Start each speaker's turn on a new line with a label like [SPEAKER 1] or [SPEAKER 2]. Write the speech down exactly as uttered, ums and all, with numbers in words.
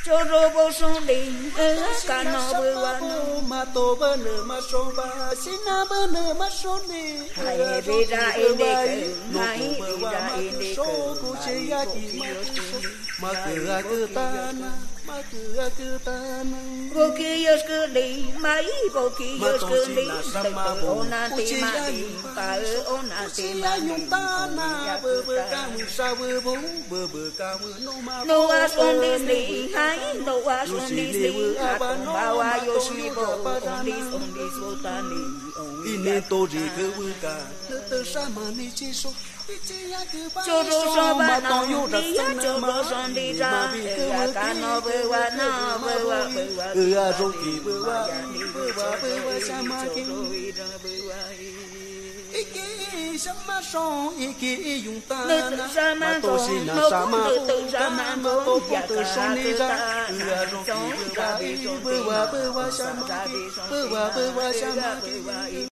[SPEAKER 1] cho rô bô sông đi cả nó bơ qua nó
[SPEAKER 2] mà tô bơ nở mà sông ba xin na bơ nở mà sông đi
[SPEAKER 1] hay về ra em đi hay về ra em đi
[SPEAKER 2] cô chơi ya gì mà cứ cứ ta na mà cứ cứ ta na
[SPEAKER 1] vô kia yêu cứ đi mấy vô kia yêu cứ đi từ từ ôn na ti mà đi pa ôn na ti mà
[SPEAKER 2] nhung ta na bơ bơ ca mưa sa bơ bố bơ bơ ca mưa nô ma
[SPEAKER 1] no a son đi đi hay no a son đi đi con bao a yo Shipibo on đi on đi so ta đi
[SPEAKER 2] ine to ri cứ bơ ca từ sa mà ni chi so
[SPEAKER 1] cho rô so ba nó đi cho rô son đi ra cả nó bơ qua nó bơ qua bơ qua
[SPEAKER 2] ừ à rô kỳ bơ qua bơ qua bơ qua sa ma kinh iki sama son iki yung ta na ma to si na sama to sama ma to to son đi ra ừ à rô kỳ bơ qua bơ qua bơ qua sa ma bơ qua bơ qua sa ma